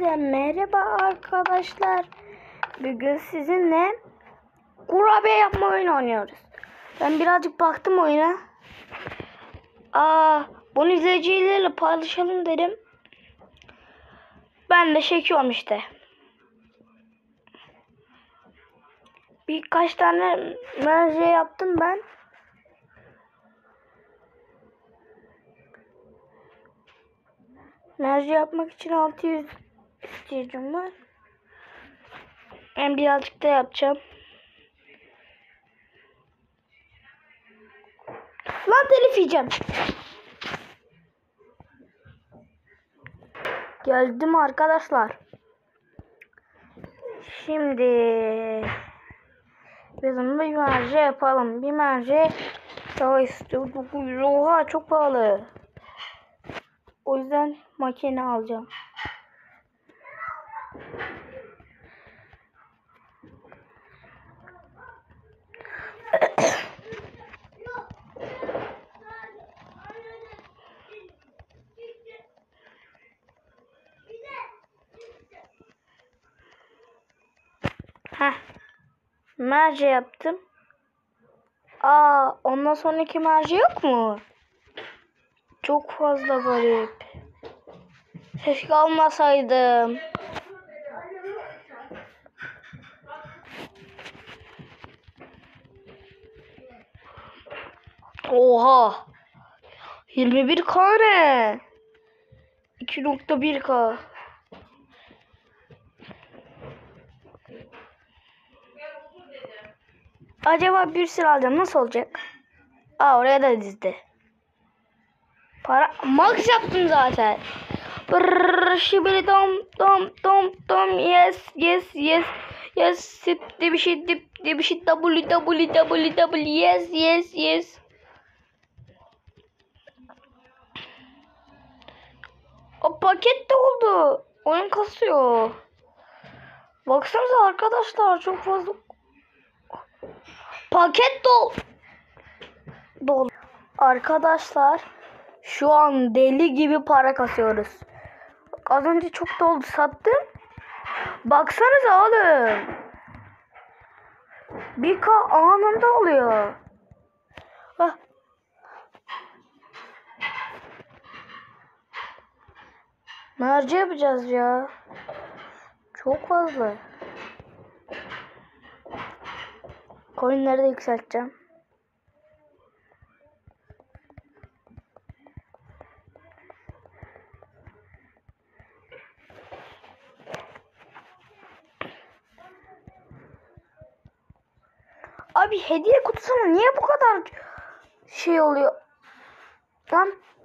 Hepinize merhaba arkadaşlar. Bugün sizinle kurabiye yapma oyunu oynuyoruz. Ben birazcık baktım oyuna. Bunu izleyicilerle paylaşalım dedim. Ben de çekiyorum işte. Birkaç tane merce yaptım ben. Merce yapmak için 600 ihtiyacım var. Ben birazcık da yapacağım. Lan telif yiyeceğim. Geldim arkadaşlar. Şimdi bizim bir merce yapalım. Bir merce daha istiyorduk. Oha çok pahalı. O yüzden makine alacağım. Merce yaptım. Ondan sonraki merce yok mu? Çok fazla garip. Keşke almasaydım. Oha. 21K ne? 2.1K. Acaba bir sürü alacağım. Nasıl olacak? Oraya da dizdi. Para max yaptım zaten. Şibili dom dom dom dom yes yes yes yes sip de bir şey dip de bir şey w yes yes yes. O paket de oldu. Oyun kasıyor. Baksanıza arkadaşlar çok fazla paket dol. Arkadaşlar şu an deli gibi para kasıyoruz. Az önce çok doldu sattım. Baksanıza oğlum. 1K anında oluyor. Merce yapacağız ya. Çok fazla. Coinleri de yükselteceğim. Abi hediye kutusuna niye bu kadar şey oluyor? Lan